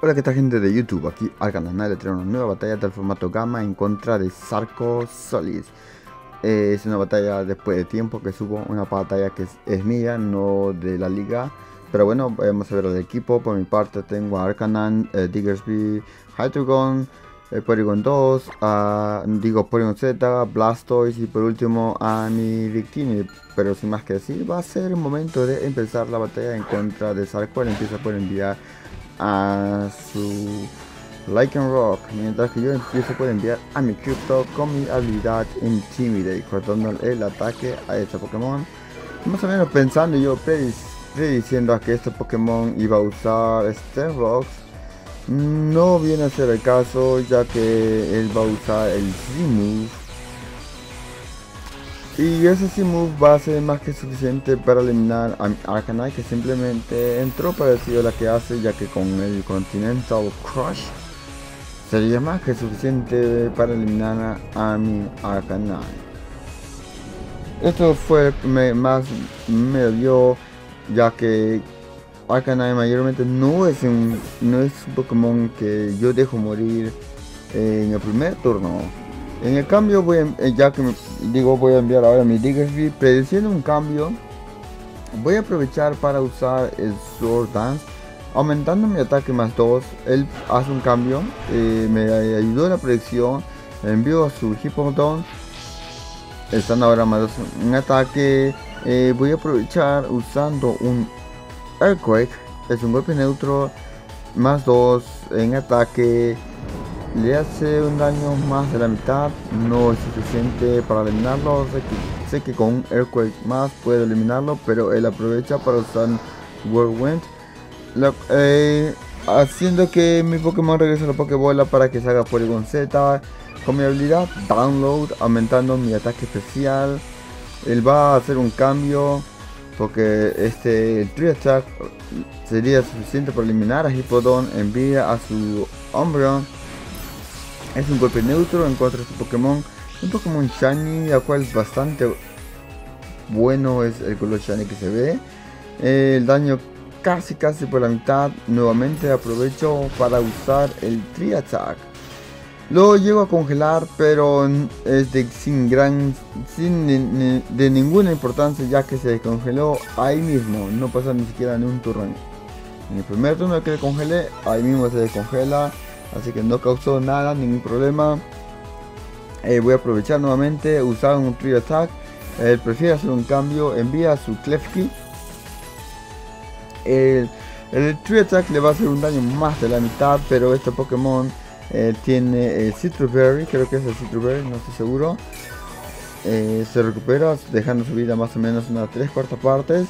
Hola, ¿qué tal, gente de YouTube? Aquí al canal le traigo una nueva batalla del formato Gamma en contra de Sarco Solis. Es una batalla después de tiempo que subo, una batalla que es mía, no de la liga. Pero bueno, vamos a ver el equipo. Por mi parte tengo a Arcanan, Diggersby, Hydreigon, Porygon 2, Porygon Z, Blastoise y por último a mi Victini. Pero sin más que decir, va a ser el momento de empezar la batalla en contra de Sarco. Él empieza por enviar a su Lycanroc, mientras que yo empiezo por enviar a mi Crypto con mi habilidad Intimidate, cortando el ataque a este Pokémon. Más o menos pensando yo, prediciendo a que este Pokémon iba a usar Stenrox. No viene a ser el caso, ya que él va a usar el Z-Move. Y ese Z-Move va a ser más que suficiente para eliminar a Arcanine, que simplemente entró parecido a la que hace, ya que con el Continental Crush sería más que suficiente para eliminar a mi Arcanine. Esto fue más me dio, ya que Arcanine mayormente no es un Pokémon que yo dejo morir en el primer turno. En el cambio voy a enviar ahora mi Diggersby, prediciendo un cambio. Voy a aprovechar para usar el Sword Dance, aumentando mi ataque más 2. Él hace un cambio, me ayudó en la predicción, envío a su Hippowdon, están ahora más 2 en ataque. Voy a aprovechar usando un Earthquake, es un golpe neutro, más 2 en ataque. Le hace un daño más de la mitad, no es suficiente para eliminarlo. Sé que con un Earthquake más puedo eliminarlo, pero él aprovecha para usar Whirlwind, haciendo que mi Pokémon regrese a la Pokébola para que salga Porygon Z con mi habilidad Download, aumentando mi ataque especial. Él va a hacer un cambio porque el Tree Attack sería suficiente para eliminar a Hippowdon. Envía a su Umbreon. Es un golpe neutro en contra de este Pokémon. Un Pokémon Shiny, el cual es bastante bueno, es el color Shiny que se ve. El daño casi por la mitad. Nuevamente aprovecho para usar el Tree Attack. Lo llego a congelar, pero es sin de ninguna importancia, ya que se descongeló ahí mismo. No pasa ni siquiera ni un turno. En el primer turno que le congelé, ahí mismo se descongela. Así que no causó nada, ningún problema. Voy a aprovechar nuevamente, usar un Tree Attack. Prefiere hacer un cambio, envía a su Klefki. El Tree Attack le va a hacer un daño más de la mitad, pero este Pokémon tiene el Citrus Berry, creo que es el Citrus Berry, no estoy seguro. Se recupera, dejando su vida más o menos unas 3/4 partes.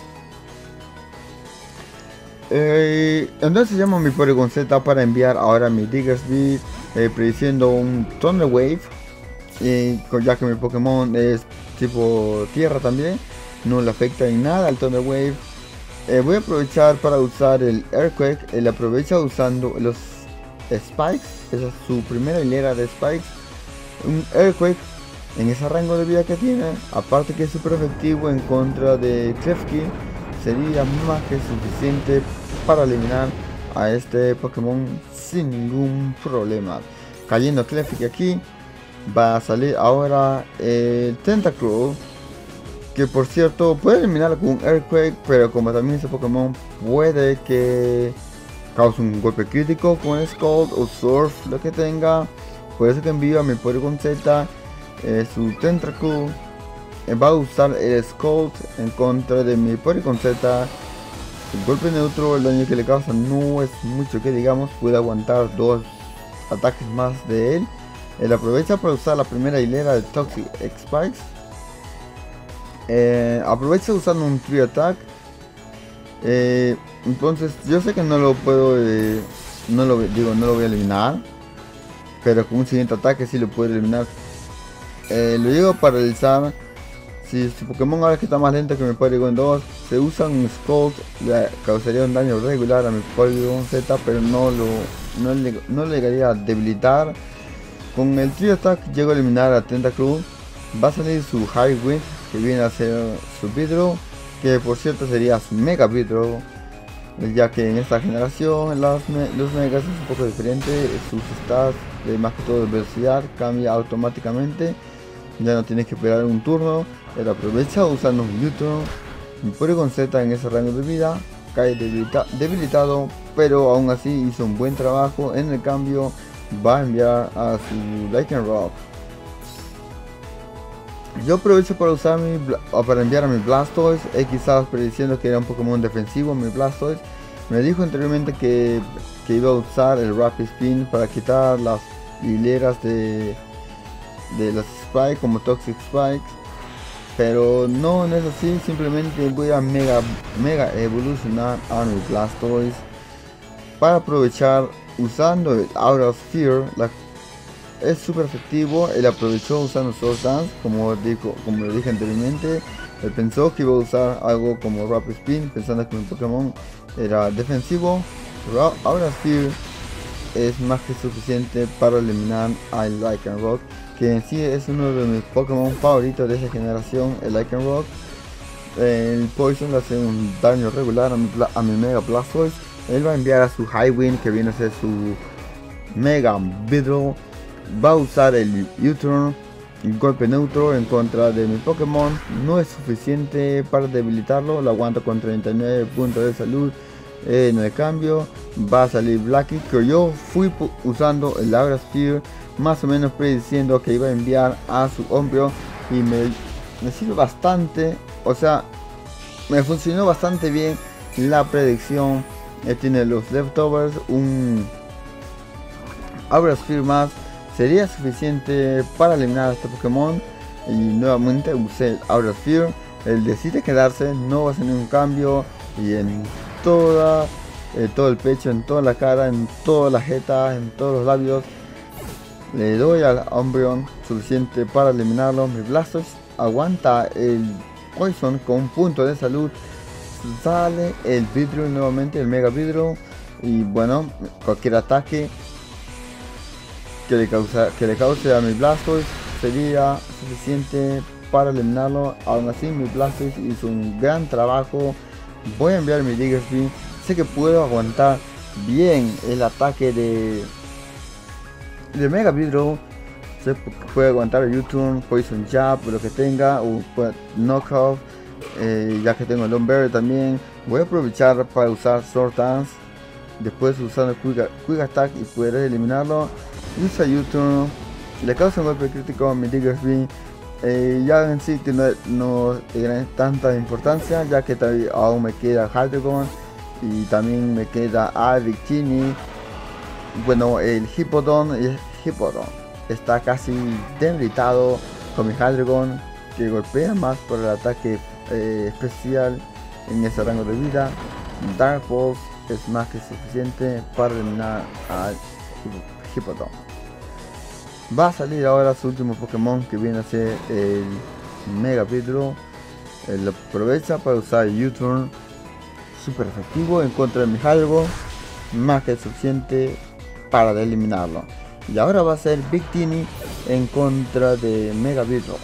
Entonces llamo a mi Porygon Z para enviar ahora mi Diggersby, prediciendo un Thunder Wave, ya que mi Pokémon es tipo tierra también, no le afecta en nada al Thunder Wave. Voy a aprovechar para usar el Earthquake. Él aprovecha usando los Spikes, esa es su primera hilera de Spikes. Un Earthquake en ese rango de vida que tiene, aparte que es súper efectivo en contra de Klefki, sería más que suficiente para eliminar a este Pokémon sin ningún problema. Cayendo Klefki aquí, va a salir ahora el Tentacruel, que por cierto puede eliminarlo con un Earthquake, pero como también ese Pokémon puede que cause un golpe crítico con Scald o Surf, lo que tenga. Por eso que envío a mi Porygon Z su Tentacruel. Va a usar el Scald en contra de mi Porygon Z. El golpe neutro, el daño que le causa no es mucho que digamos, puede aguantar 2 ataques más de él. Él aprovecha para usar la primera hilera de Toxic Spikes. Aprovecha usando un Tree Attack. Entonces yo sé que no lo puedo, no lo voy a eliminar, pero con un siguiente ataque sí lo puedo eliminar. Lo llego a paralizar. Si su Pokémon ahora que está más lento que mi Porygon 2, se usa un Scald, le causaría un daño regular a mi Porygon Z, pero no le llegaría a debilitar. Con el Tree Attack llego a eliminar a Tentacruel. Va a salir su High Wind, que viene a ser su Vidro, que por cierto sería su Mega Vidro. ya que en esta generación los megas es un poco diferente, sus stats, más que todo de velocidad, cambia automáticamente, ya no tienes que esperar un turno, él aprovecha usando un U-turn. Mi Porygon Z en ese rango de vida cae debilitado, pero aún así hizo un buen trabajo. En el cambio va a enviar a su Lycanroc. Yo aprovecho para enviar a mi Blastoise. Quizás prediciendo que era un Pokémon defensivo mi Blastoise. Me dijo anteriormente que iba a usar el Rapid Spin para quitar las hileras de las Spikes como Toxic Spikes. Pero no es así, simplemente voy a mega evolucionar a mi Blastoise para aprovechar usando el Aura of Fear. Es súper efectivo, él aprovechó usando Sword Dance, como lo dije anteriormente. Él pensó que iba a usar algo como Rapid Spin, pensando que mi Pokémon era defensivo. Pero Aura of Fear es más que suficiente para eliminar al Lycanroc, que en sí es uno de mis Pokémon favoritos de esta generación, el Lycanroc. El Poison le hace un daño regular a mi Mega Blastoise. Él va a enviar a su Highwind, que viene a ser su Mega Vidro. Va a usar el U-turn, golpe neutro en contra de mi Pokémon. No es suficiente para debilitarlo, lo aguanta con 39 puntos de salud. En el cambio va a salir Blackie, que yo fui usando el Aura Sphere, más o menos prediciendo que iba a enviar a su Umbreon, y me sirve bastante, o sea, me funcionó bastante bien la predicción. Tiene los leftovers, un Aura Sphere más sería suficiente para eliminar a este Pokémon, y nuevamente usé el Aura Sphere. Él decide quedarse, no va a hacer ningún cambio, y en todo el pecho, en toda la cara, en toda la jeta, en todos los labios, le doy al Umbreon suficiente para eliminarlo. Mi Blastoise aguanta el Poison con un punto de salud. Sale el Vidro nuevamente, el Mega Vidro, y bueno, cualquier ataque que le cause a mi Blastoise sería suficiente para eliminarlo. Aún así mi Blastoise hizo un gran trabajo. Voy a enviar mi Diggersby. Sé que puedo aguantar bien el ataque de Mega Vidro. Sé que puede aguantar el U-turn, Poison Jab, lo que tenga, o Knockoff. Ya que tengo el Lomberry también, voy a aprovechar para usar Sword Dance. Después usando Quick Attack y poder eliminarlo. Usa U-turn, le causa un golpe crítico a mi Diggersby. Ya en sí que no tiene tanta importancia, ya que aún me queda Hydreigon y también me queda a Victini. Bueno, el Hippowdon está casi debilitado con mi Hydreigon, que golpea más por el ataque especial en ese rango de vida. Dark Pulse es más que suficiente para eliminar al Hippowdon. Va a salir ahora su último Pokémon, que viene a ser el Mega Vidro. Él aprovecha para usar U-turn, super efectivo en contra de mi Hydreigon, más que suficiente para eliminarlo. Y ahora va a ser Victini en contra de Mega Vidro.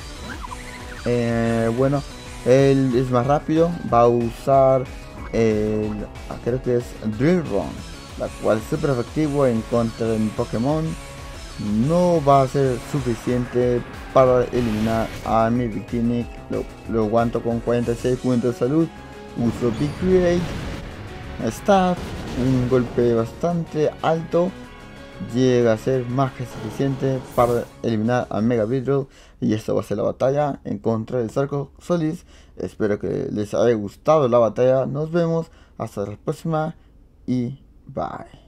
Bueno, él es más rápido, va a usar creo que es Drill Run, la cual es super efectivo en contra de mi Pokémon. No va a ser suficiente para eliminar a mi Victini. Lo aguanto con 46 puntos de salud. Uso Big Create, Staff, un golpe bastante alto. Llega a ser más que suficiente para eliminar a Mega Vidro. Y esta va a ser la batalla en contra del Sarco Solis. Espero que les haya gustado la batalla. Nos vemos hasta la próxima y bye.